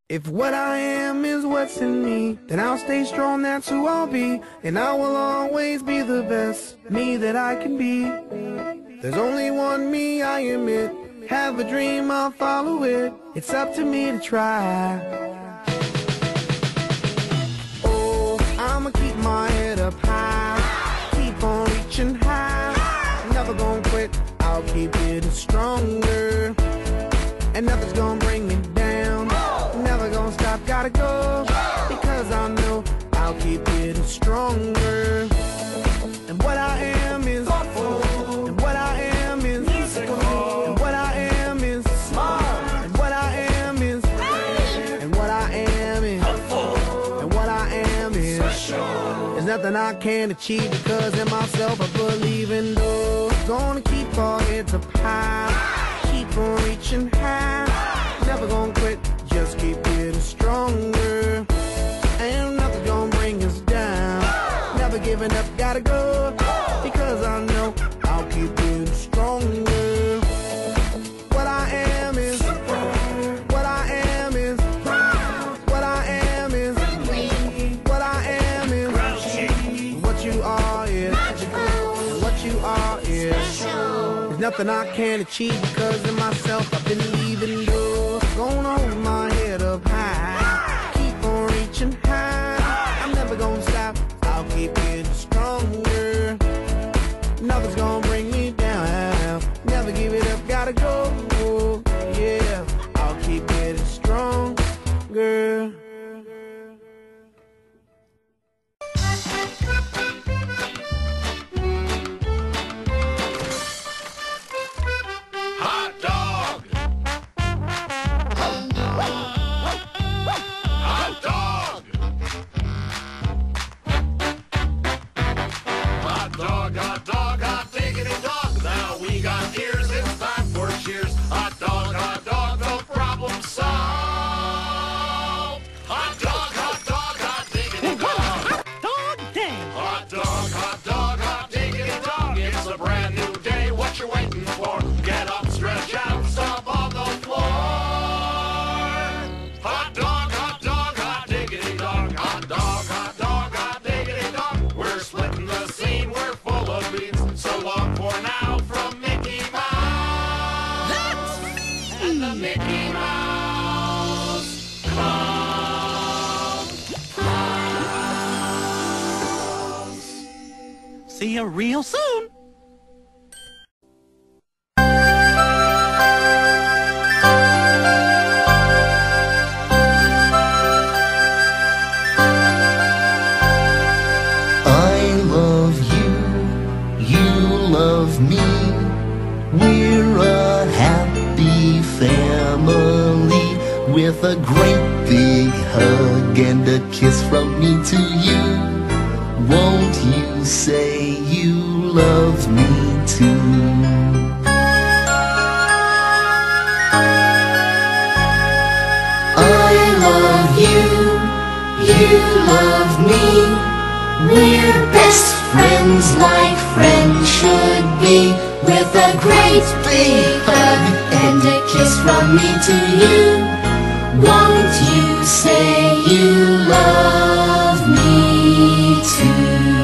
If what I am is what's in me, then I'll stay strong, that's who I'll be. And I will always be the best me that I can be. There's only one me, I admit. Have a dream, I'll follow it. It's up to me to try. Oh, I'ma keep my head up high, keep on reaching high. Never gonna quit, I'll keep getting stronger. And nothing's gonna bring me down. Never gonna stop, gotta go. Because I know I'll keep getting stronger. And what I am is thoughtful. And what I am is musical. And what I am is smart. And what I am is and what I am is helpful. And what I am is special. There's nothing I can't achieve because in myself I believe in. Though gonna keep our heads up high, keep on reaching high. Never gonna quit, just keep getting stronger. Ain't nothing gonna bring us down. Never giving up, gotta go. Because I know I'll keep getting stronger. What I am is what I am is what I am is what I am is what you are is what you are is. There's nothing I can't achieve because in myself I believe in. Gonna hold my head up high, keep on reaching high. I'm never gonna stop, I'll keep getting stronger. Nothing's gonna bring me down. Never give it up, gotta go. Yeah, I'll keep getting stronger. See you real soon. I love you, you love me. We're a happy family with a great big hug and a kiss from me to you. Won't you say you love me too? I love you, you love me. We're best friends like friends should be. With a great big hug and a kiss from me to you. Won't you say you love me too?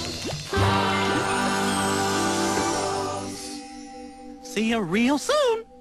See you real soon.